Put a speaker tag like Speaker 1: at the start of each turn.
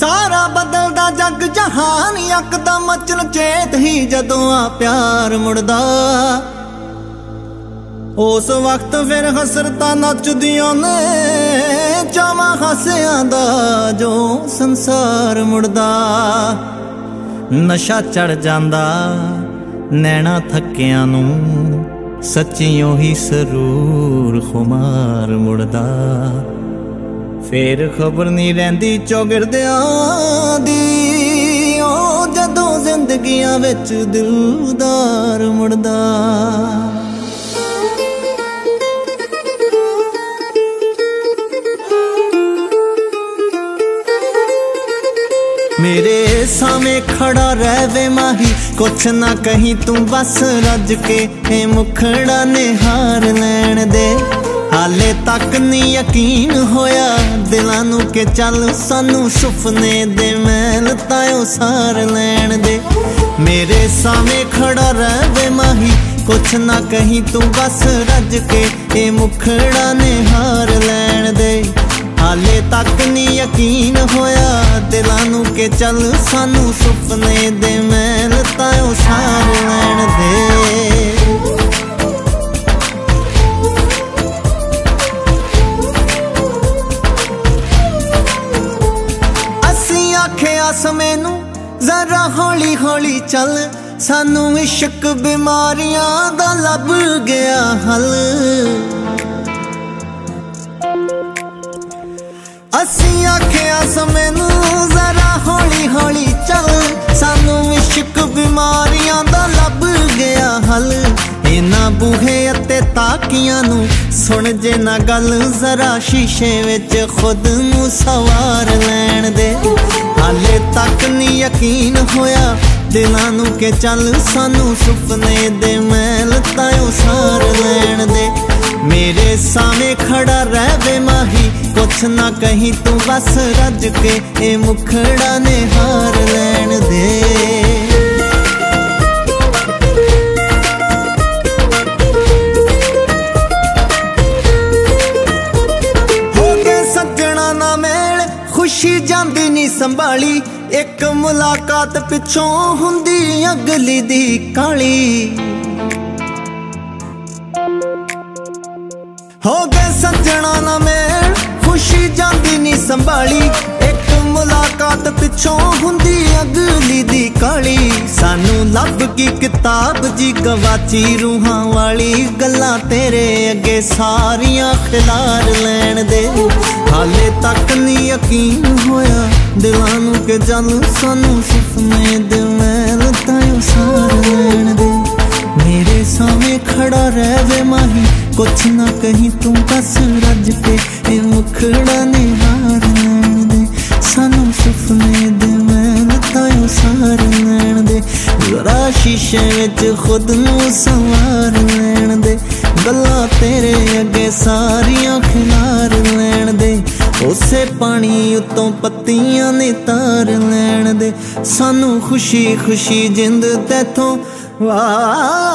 Speaker 1: सारा बदलदा जग जहान यकदम अचन चेत ही जदों आ प्यार मुड़दा। उस वक्त फिर हसरतां नचदियां ने चावां हासियां दा जो संसार मुड़दा। नशा चढ़ जांदा नैना थक्कियां नूं सच्चियों ही सरूर खुमार मुड़दा। फिर खबर नहीं रहिंदी चौगिरदियां दी ओ जदों जिंदगियां विच दिलदार मुड़दा। मेरे सामने खड़ा रहवे माही कुछ ना कहीं तू बस रज के ए मुखड़ा ने हार लैन दे। हाले तक नहीं यकीन होया दिलां नू के चल सानू सुपने दे मैल तायो सार लैन दे। मेरे सामने खड़ा रहवे माही कुछ ना कहीं तू बस रज के ए मुखड़ा ने हार लैन दे। हाले तक नहीं यकीन होया दिलां नू के चल सानू सुपने दे मैल तायो सार लैन दे। समय नू जरा हौली हौली चल सानू इश्क बीमारियां दा लब गया हल। असी आखिया समय नू जरा हौली हौली चल सानू इश्क बीमारियां दा लब गया हल। इना बूहे अते ताकियां नू सुन जे ना गल जरा शीशे विच खुद नू सवार लैन दे। हाले तक नहीं यकीन होया दिलां नू के चल सानू सुपने दे मैल तायो सार लैन दे। मेरे सामने खड़ा रहवे माही कुछ ना कहीं तू बस रज के ए मुखड़ा ने हार लैन दे। खुशी जांदी नी संभाली एक मुलाकात पिछों हुंदी अगली दी काली। हो गए सजना ना मेल खुशी जांदी नी संभाली एक मुलाकात पिछों हुंदी अगली दी काली। सानू लब की किताब जी गवाची रूहां वाली गल्लां तेरे अगे सारियां खिलार लैन दे। हाले तक नहीं यकीन होया दिलां नू के जल सानू सुपने दे मैल तायो सार लैन दे। मेरे सामने खड़ा रहवे माही कुछ ना कहीं तू बस रज के ए मुखड़ा ने हार लैन दे। सानू सुपने दे मैल तायो सार लैन दे। जरा शीशे विच खुद नू संवार लैन दे। गल्लां तेरे अगे सारियां खिलार लैन दे। उसे पानी उतों पत्तियां ने तार लैन दे। सानू खुशी खुशी जिंद तैथों वार